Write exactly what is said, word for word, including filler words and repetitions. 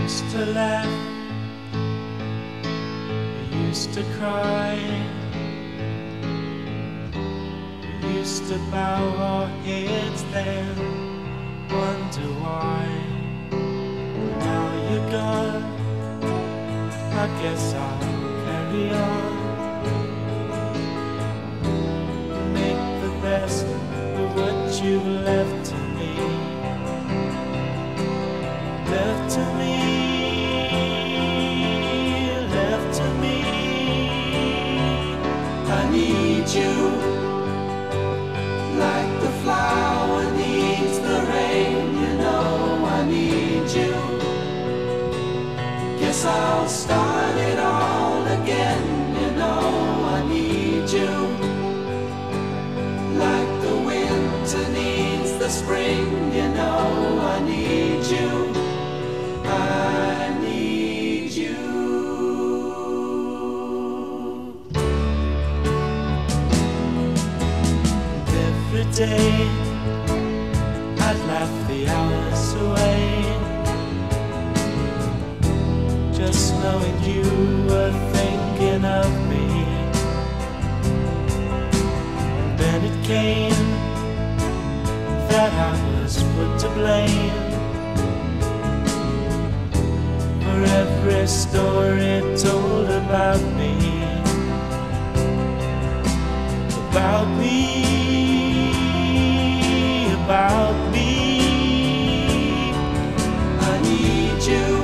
used to laugh, we used to cry, we used to bow our heads then, wonder why. Now you're gone, I guess I'll carry on, make the best of what you've left to me, left to me, left to me. I need you like the flower needs the rain, you know I need you. Guess I'll start it all again, you know I need you. Like the winter needs the spring, you know I need you. I need you. Every day I'd laugh the hours away, just knowing you were thinking of me. And then it came that I was put to blame for every story told about me, about me, about me. I need you